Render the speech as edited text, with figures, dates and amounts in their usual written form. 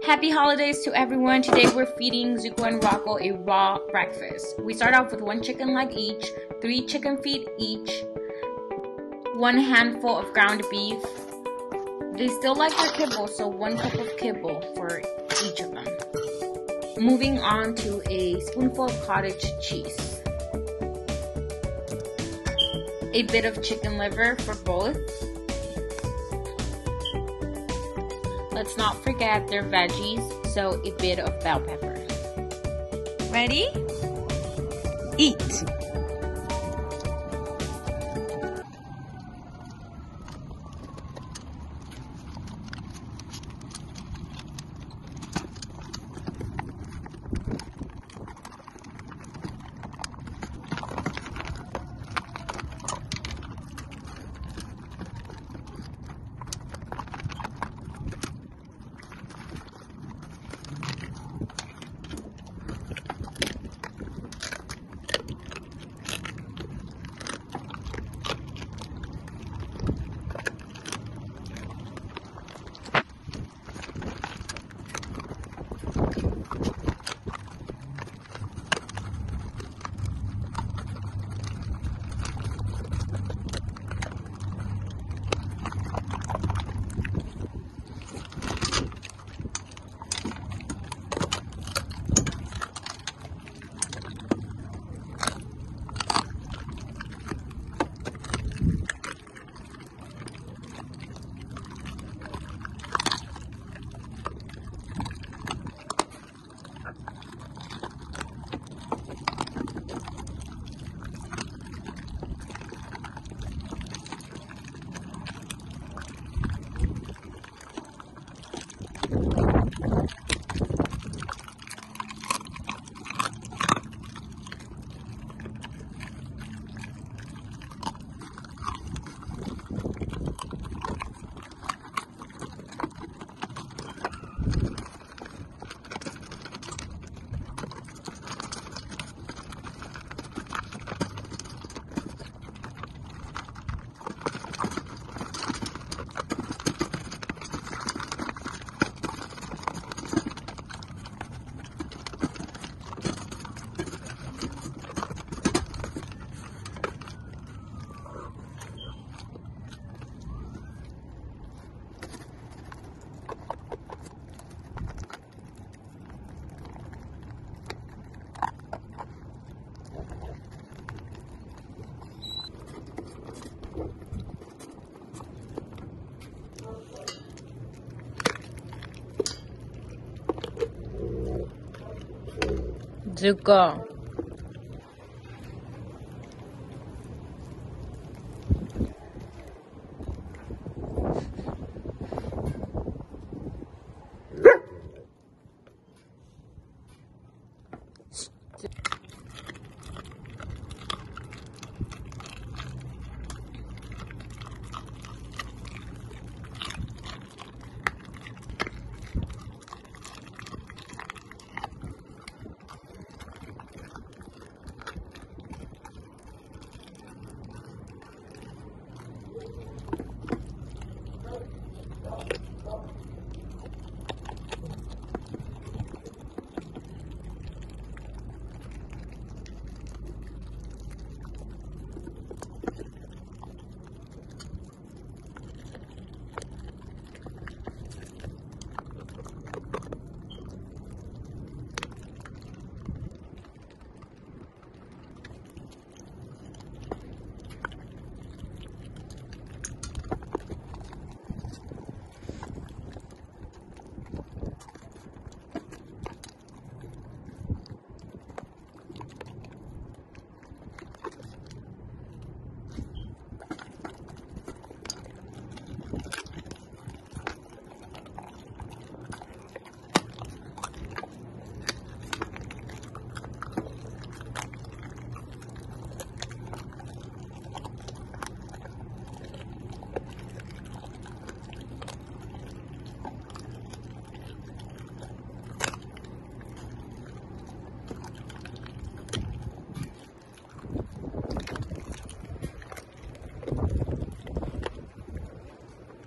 Happy holidays to everyone. Today we're feeding Zuko and Rocco a raw breakfast. We start off with 1 chicken leg each, 3 chicken feet each, 1 handful of ground beef. They still like their kibble, so 1 cup of kibble for each of them. Moving on to a spoonful of cottage cheese. A bit of chicken liver for both. Let's not forget their veggies, so a bit of bell pepper. Ready? Eat! Zuko.